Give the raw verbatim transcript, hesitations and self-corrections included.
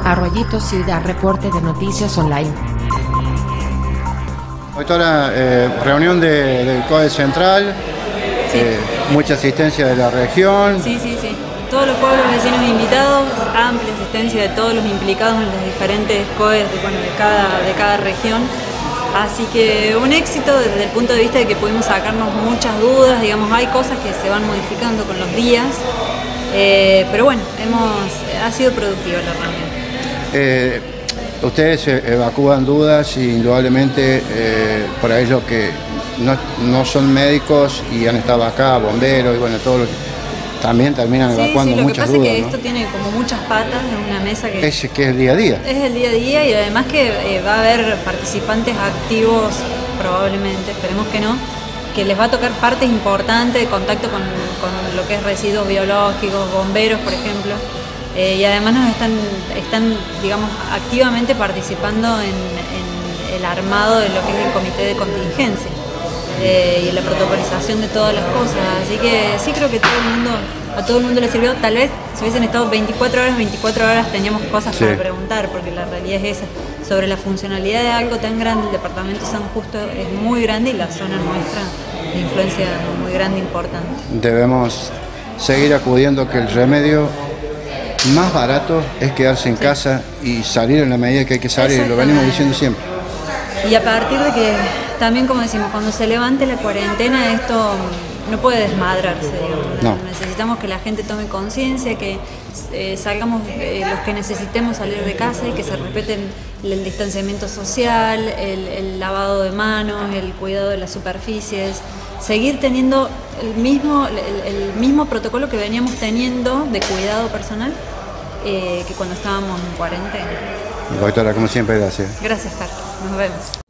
Arroyito Ciudad, reporte de noticias online. Doctora, eh, reunión de, del C O E Central, Sí. eh, mucha asistencia de la región. Sí, sí, sí. Todos los pueblos vecinos invitados, amplia asistencia de todos los implicados en los diferentes C O Es de, bueno, de, cada, de cada región. Así que un éxito desde el punto de vista de que pudimos sacarnos muchas dudas, digamos, hay cosas que se van modificando con los días, eh, pero bueno, hemos, ha sido productiva la reunión. Eh, ustedes evacúan dudas y indudablemente eh, por ahí lo que no, no son médicos y han estado acá, bomberos y bueno, todo lo que también terminan Sí, evacuando sí, lo que muchas pasa dudas, es que ¿no? esto tiene como muchas patas en una mesa que Es que es el día a día. es el día a día y además que eh, va a haber participantes activos, probablemente, esperemos que no, que les va a tocar partes importantes de contacto con, con lo que es residuos biológicos, bomberos, por ejemplo, eh, y además nos están, están, digamos, activamente participando en, en el armado de lo que es el comité de contingencia. Eh, y en la protocolización de todas las cosas, así que sí creo que todo el mundo, a todo el mundo le sirvió. Tal vez si hubiesen estado veinticuatro horas, veinticuatro horas teníamos cosas Sí. para preguntar, porque la realidad es esa, sobre la funcionalidad de algo tan grande. El departamento San Justo es muy grande y la zona nuestra de influencia muy grande e importante. Debemos seguir acudiendo que el remedio más barato es quedarse en Sí. casa y salir en la medida que hay que salir, lo venimos diciendo siempre. Y a partir de que, también como decimos, cuando se levante la cuarentena, esto no puede desmadrarse, digamos. No. Necesitamos que la gente tome conciencia, que eh, salgamos eh, los que necesitemos salir de casa y que se respeten el distanciamiento social, el, el lavado de manos, el cuidado de las superficies, seguir teniendo el mismo, el, el mismo protocolo que veníamos teniendo de cuidado personal eh, que cuando estábamos en cuarentena. Doctora, como siempre, gracias. Gracias, Carlos. Nos vemos.